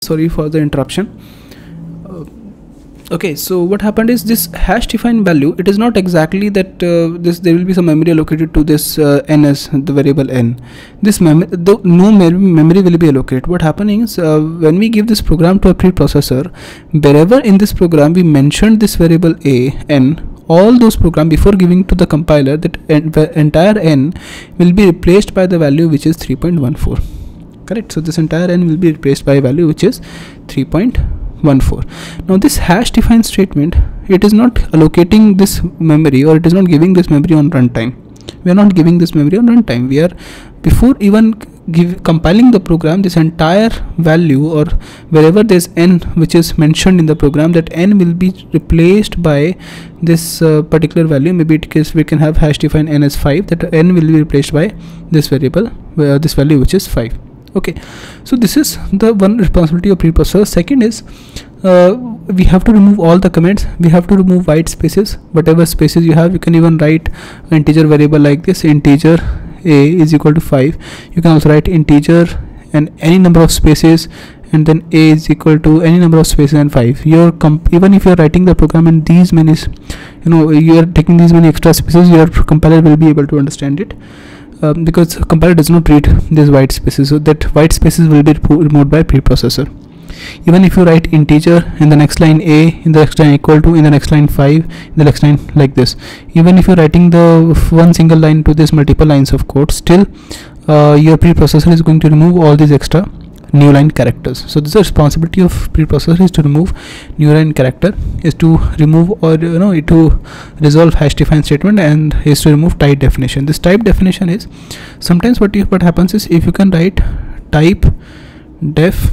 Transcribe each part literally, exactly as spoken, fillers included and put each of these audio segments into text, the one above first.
sorry for the interruption. uh, okay, so what happened is this hash defined value, it is not exactly that uh, this there will be some memory allocated to this uh, n as the variable n. This memory, though no memory will be allocated. What happening is uh, when we give this program to a preprocessor, wherever in this program we mentioned this variable a n, all those program before giving to the compiler, that en entire n will be replaced by the value which is three point one four. Correct? So this entire n will be replaced by a value which is three point one four. Now this hash defined statement, it is not allocating this memory, or it is not giving this memory on runtime. We are not giving this memory on runtime. We are, before even give compiling the program, this entire value, or wherever there's n which is mentioned in the program, that n will be replaced by this uh, particular value. Maybe it case we can have hash define n as five, that n will be replaced by this variable, uh, this value which is five. Okay, so this is the one responsibility of preprocessor. Second is uh, we have to remove all the comments. We have to remove white spaces. Whatever spaces you have, you can even write an integer variable like this, integer a is equal to five. You can also write integer and any number of spaces, and then a is equal to any number of spaces and five. Your comp even if you are writing the program in these many, you know, you are taking these many extra spaces, your compiler will be able to understand it. Um, because compiler does not read these white spaces, so that white spaces will be removed by preprocessor. Even if you write integer in the next line a, in the next line equal to, in the next line five, in the next line like this, even if you're writing the one single line to this multiple lines of code, still uh, your preprocessor is going to remove all these extra new line characters. So this is the responsibility of preprocessor, is to remove new line character, is to remove, or you know, to resolve hash define statement, and is to remove type definition. This type definition is sometimes what you, what happens is, if you can write type def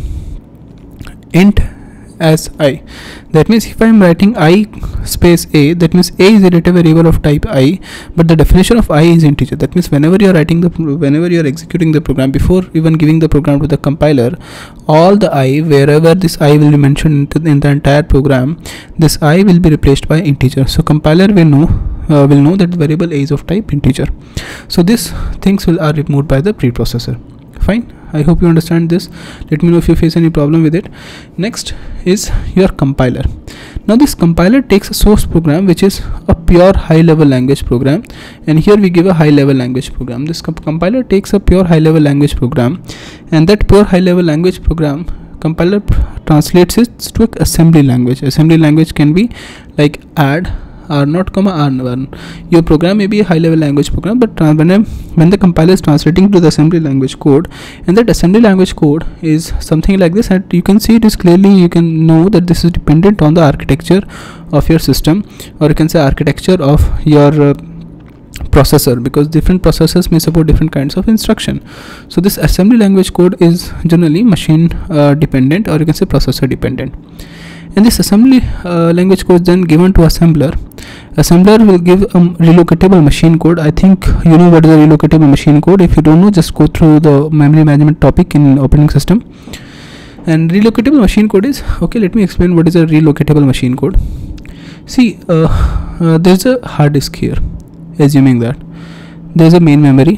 int as I, that means if I am writing I space a, that means a is a data variable of type I, but the definition of I is integer. That means whenever you are writing the whenever you are executing the program, before even giving the program to the compiler, all the I, wherever this I will be mentioned in the entire program, this I will be replaced by integer. So compiler will know uh, will know that the variable a is of type integer. So these things will are removed by the preprocessor. Fine, I hope you understand this. Let me know if you face any problem with it. Next is your compiler. Now this compiler takes a source program which is a pure high level language program, and here we give a high level language program. This comp compiler takes a pure high level language program, and that pure high level language program, compiler translates it to assembly language. Assembly language can be like add, R naught comma R one. Your program may be a high level language program, but when, when the compiler is translating to the assembly language code, and that assembly language code is something like this, and you can see it is clearly, you can know that this is dependent on the architecture of your system, or you can say architecture of your uh, processor, because different processors may support different kinds of instruction. So this assembly language code is generally machine uh, dependent, or you can say processor dependent. And this assembly uh, language code is then given to assembler. Assembler will give a um, relocatable machine code. I think you know what is a relocatable machine code. If you don't know, just go through the memory management topic in operating system. And relocatable machine code is, okay, let me explain what is a relocatable machine code. See, uh, uh, there's a hard disk here, assuming that there's a main memory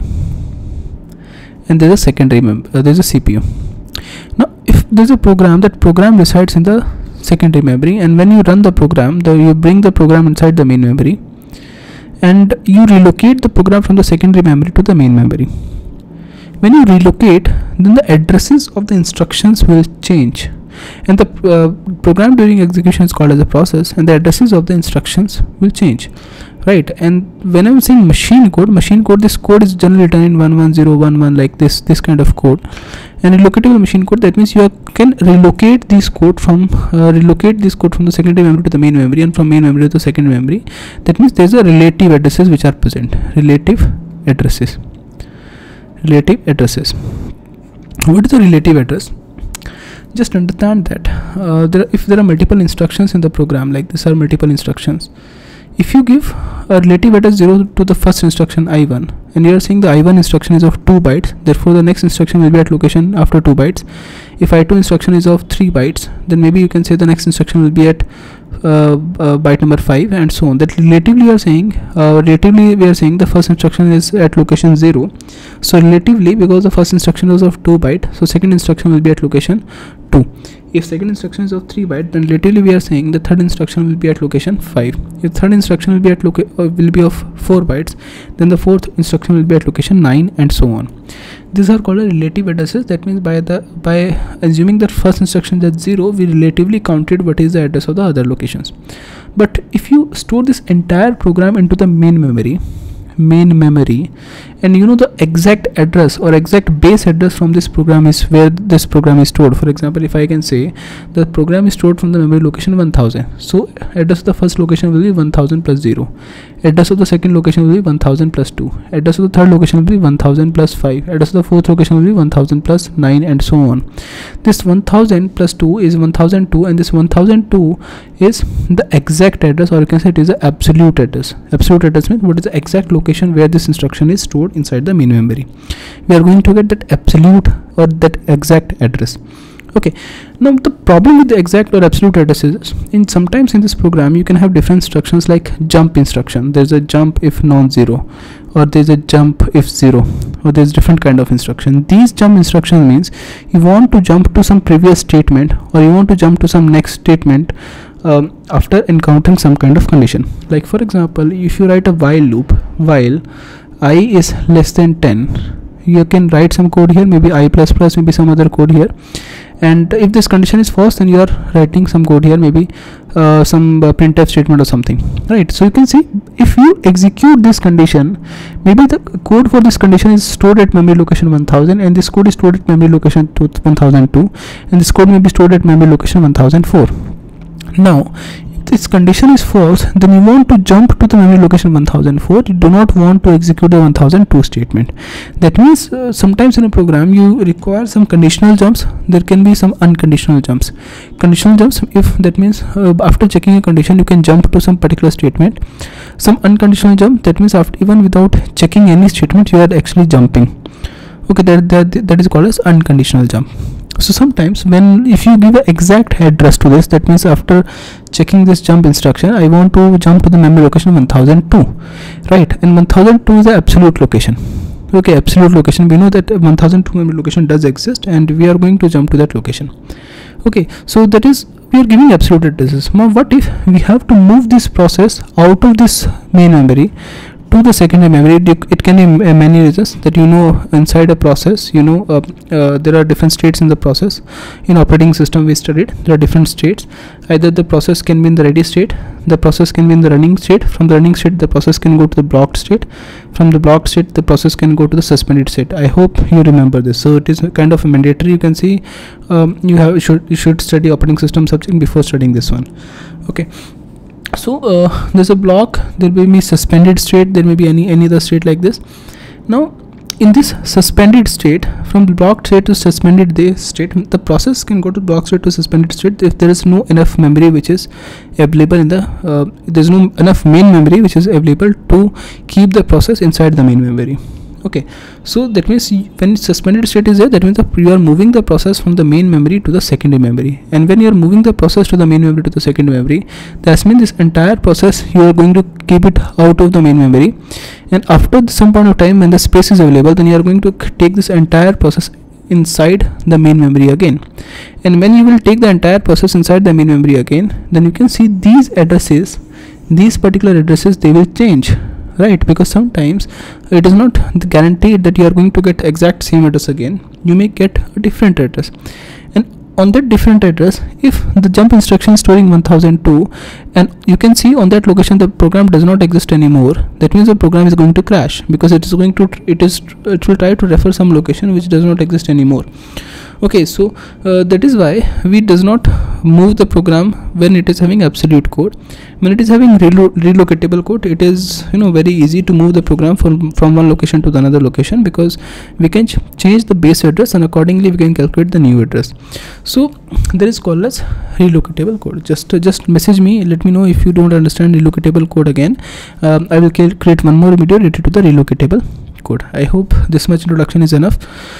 and there's a secondary mem uh, there's a C P U. Now if there's a program, that program resides in the secondary memory, and when you run the program, the, you bring the program inside the main memory, and you relocate the program from the secondary memory to the main memory. When you relocate, then the addresses of the instructions will change, and the uh, program during execution is called as a process, and the addresses of the instructions will change, right? And when I'm saying machine code, machine code, this code is generally written in one one zero one one, like this this kind of code. And relocatable machine code, that means you can relocate this code from uh, relocate this code from the secondary memory to the main memory, and from main memory to the secondary memory. That means there's a relative addresses which are present. Relative addresses. Relative addresses. What is a relative address? Just understand that uh, there, if there are multiple instructions in the program, like these are multiple instructions, if you give a relative address zero to the first instruction I one, and you are saying the I one instruction is of two bytes, therefore the next instruction will be at location after two bytes. If I two instruction is of three bytes, then maybe you can say the next instruction will be at uh, uh, byte number five, and so on. That relatively you are saying uh, relatively we are saying the first instruction is at location zero. So relatively, because the first instruction was of two byte, so second instruction will be at location two. If second instruction is of three byte, then relatively we are saying the third instruction will be at location five. If third instruction will be at loca uh, will be of four bytes, then the fourth instruction will be at location nine, and so on. These are called relative addresses. That means by the by assuming that first instruction is at zero, we relatively counted what is the address of the other locations. But if you store this entire program into the main memory, main memory and you know the exact address or exact base address from this program is where this program is stored. For example, if I can say the program is stored from the memory location one thousand, so address of the first location will be one thousand plus zero, address of the second location will be one thousand plus two, address of the third location will be one thousand plus five, address of the fourth location will be one thousand plus nine, and so on. This one thousand plus two is one thousand two, and this one thousand two is the exact address, or you can say it is the absolute address. Absolute address means what is the exact location where this instruction is stored inside the main memory. We are going to get that absolute or that exact address. Okay, now the problem with the exact or absolute addresses is in sometimes in this program you can have different instructions like jump instruction. There's a jump if non-zero, or there's a jump if zero, or there's different kind of instruction. These jump instructions means you want to jump to some previous statement, or you want to jump to some next statement um, after encountering some kind of condition. Like for example, if you write a while loop, while I is less than ten, you can write some code here, maybe I plus plus, maybe some other code here, and if this condition is false, then you are writing some code here, maybe uh, some uh, printf statement or something, right? So you can see if you execute this condition, maybe the code for this condition is stored at memory location one thousand, and this code is stored at memory location one thousand two, and this code may be stored at memory location one thousand four. Now if this condition is false, then you want to jump to the memory location one thousand four. You do not want to execute the one thousand two statement. That means uh, sometimes in a program you require some conditional jumps. There can be some unconditional jumps. Conditional jumps, if that means uh, after checking a condition you can jump to some particular statement. Some unconditional jump, that means after even without checking any statement you are actually jumping. Okay, that that, that is called as unconditional jump. So sometimes when if you give an exact address to this, that means after checking this jump instruction I want to jump to the memory location one thousand two, right? And one thousand two is the absolute location. Okay, absolute location, we know that one thousand two memory location does exist and we are going to jump to that location. Okay, so that is we are giving absolute addresses. Now what if we have to move this process out of this main memory to the secondary memory? It can be many reasons that you know inside a process, you know uh, uh, there are different states in the process. In operating system we studied there are different states. Either the process can be in the ready state, the process can be in the running state, from the running state the process can go to the blocked state, from the blocked state the process can go to the suspended state. I hope you remember this. So it is kind of a mandatory. You can see um, you have should you should study operating system subject before studying this one. Okay, so uh, there's a block, there may be suspended state, there may be any any other state like this. Now in this suspended state, from the blocked state to suspended state, the process can go to blocked state to suspended state if there is no enough memory which is available in the uh, there's no enough main memory which is available to keep the process inside the main memory. Okay, so that means when suspended state is there, that means you are moving the process from the main memory to the secondary memory, and when you are moving the process to the main memory to the secondary memory, that means this entire process you are going to keep it out of the main memory, and after some point of time when the space is available, then you are going to take this entire process inside the main memory again. And when you will take the entire process inside the main memory again, then you can see these addresses, these particular addresses, they will change, right? Because sometimes it is not guaranteed that you are going to get exact same address again. You may get a different address, and on that different address, if the jump instruction is storing one thousand two and you can see on that location the program does not exist anymore, that means the program is going to crash, because it is going to it is it will try to refer some location which does not exist anymore. Okay, so uh, that is why we does not move the program when it is having absolute code. When it is having relo relocatable code, it is you know very easy to move the program from from one location to the another location, because we can ch change the base address and accordingly we can calculate the new address. So there is called as relocatable code. Just uh, just message me, let me know if you don't understand relocatable code again. um, I will create one more video related to the relocatable code. I hope this much introduction is enough.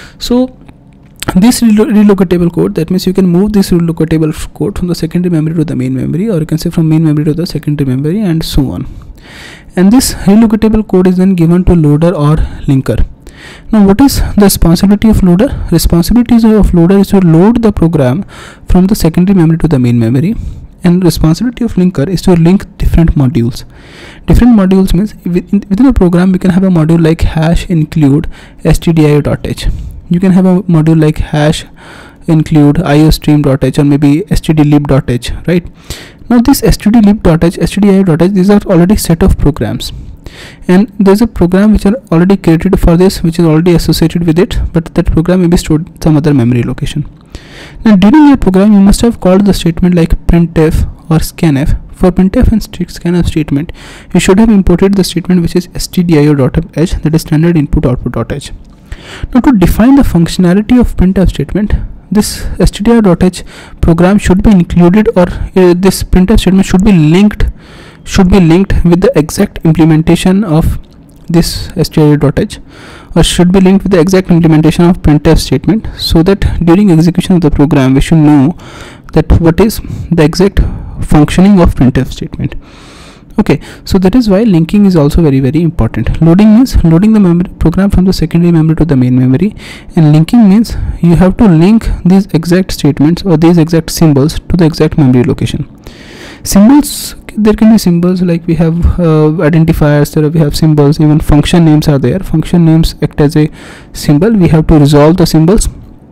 So this relo relocatable code, that means you can move this relocatable code from the secondary memory to the main memory, or you can say from main memory to the secondary memory, and so on. And this relocatable code is then given to loader or linker. Now what is the responsibility of loader? Responsibilities of loader is to load the program from the secondary memory to the main memory, and responsibility of linker is to link different modules. Different modules means within, within a program we can have a module like hash include stdio.h. You can have a module like hash include iostream.h or maybe stdlib.h, right? Now this stdlib.h, stdio.h, these are already set of programs, and there's a program which are already created for this, which is already associated with it, but that program may be stored in some other memory location. Now during your program you must have called the statement like printf or scanf. For printf and scanf statement you should have imported the statement which is stdio.h, that is standard input output.h. Now to define the functionality of printf statement, this stdio.h program should be included, or uh, this printf statement should be linked should be linked with the exact implementation of this stdio.h, or should be linked with the exact implementation of printf statement, so that during execution of the program we should know that what is the exact functioning of printf statement. Okay, so that is why linking is also very very important. Loading means loading the memory program from the secondary memory to the main memory, and linking means you have to link these exact statements or these exact symbols to the exact memory location. Symbols, there can be symbols like we have uh, identifiers, there we have symbols, even function names are there. Function names act as a symbol. We have to resolve the symbols.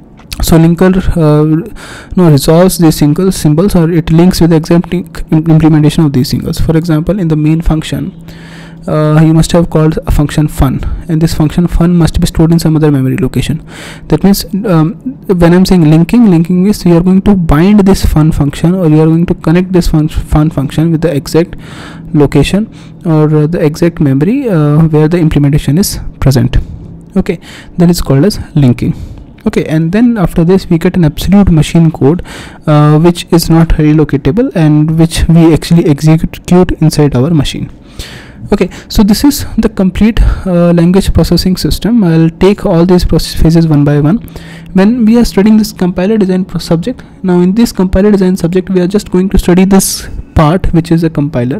So linker uh, no resolves these single symbols, or it links with the exact implementation of these symbols. For example, in the main function uh, you must have called a function fun, and this function fun must be stored in some other memory location. That means um, when I'm saying linking, linking is you are going to bind this fun function, or you are going to connect this fun, fun function with the exact location or uh, the exact memory uh, where the implementation is present. Okay, that is called as linking. Okay, and then after this we get an absolute machine code uh, which is not relocatable and which we actually execute inside our machine. Okay, so this is the complete uh, language processing system. I'll take all these process phases one by one. When we are studying this compiler design subject, now in this compiler design subject we are just going to study this part which is a compiler.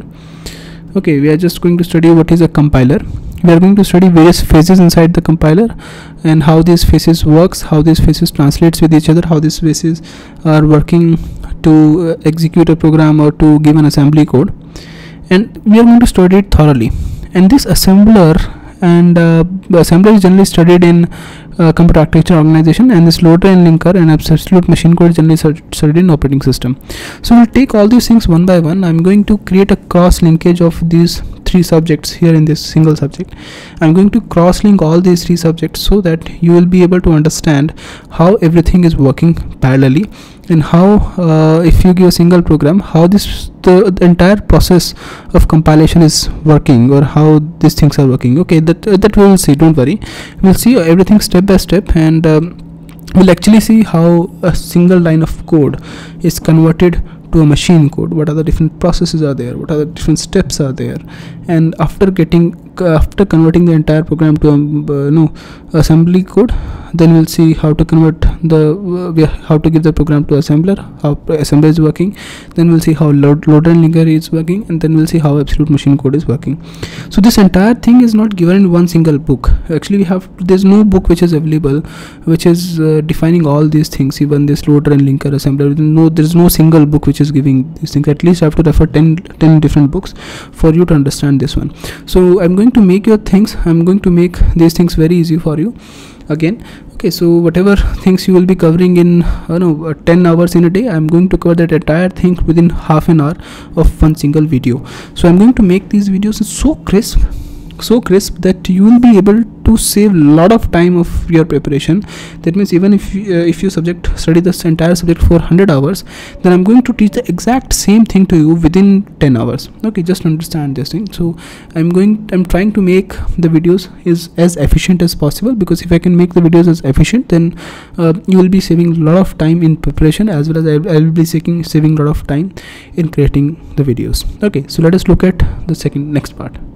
Okay, we are just going to study what is a compiler. We are going to study various phases inside the compiler and how these phases works, how these phases translates with each other, how these phases are working to uh, execute a program or to give an assembly code, and we are going to study it thoroughly. And this assembler and uh, assembler is generally studied in uh, computer architecture organization, and this loader and linker and absolute machine code is generally studied in operating system. So we'll take all these things one by one. I'm going to create a cross linkage of these three subjects here in this single subject. I'm going to cross link all these three subjects so that you will be able to understand how everything is working parallelly, and how uh, if you give a single program, how this the, the entire process of compilation is working, or how these things are working. Okay, that uh, that we will see, don't worry. We'll see everything step by step, and um, we'll actually see how a single line of code is converted to a machine code. What are the different processes are there, what are the different steps are there, and after getting uh, after converting the entire program to a uh, no assembly code, then we'll see how to convert the uh, how to give the program to assembler, how assembler is working, then we'll see how load, loader and linker is working, and then we'll see how absolute machine code is working. So this entire thing is not given in one single book. Actually we have there's no book which is available which is uh, defining all these things, even this loader and linker, assembler. No, there's no single book which is giving these things. At least I have to refer ten, ten different books for you to understand this one. So I'm going to make your things I'm going to make these things very easy for you again. Okay, so whatever things you will be covering in uh, no, uh, ten hours in a day, I'm going to cover that entire thing within half an hour of one single video. So I'm going to make these videos so crisp so crisp that you will be able to save a lot of time of your preparation. That means even if you, uh, if you subject study this entire subject for one hundred hours, then I'm going to teach the exact same thing to you within ten hours. Okay, just understand this thing. So I'm going I'm trying to make the videos is as efficient as possible, because if I can make the videos as efficient, then uh, you will be saving a lot of time in preparation, as well as I, I will be saving saving a lot of time in creating the videos. Okay, so let us look at the second next part.